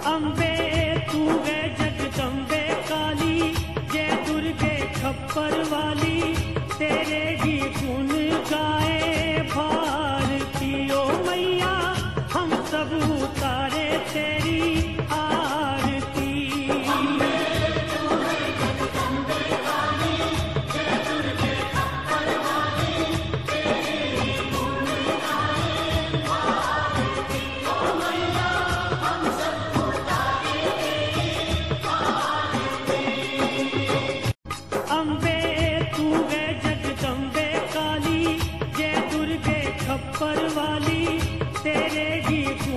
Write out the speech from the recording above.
अम्बे तू है जगदम्बे काली, जय दुर्गे खप्पर वाली, तेरे ही गुण गाए भारती। ओ मैया हम सब उतारे तेरी आरती। अम्बे तू है जगदम्बे काली, जय दुर्गे खप्पर वाली, तेरे ही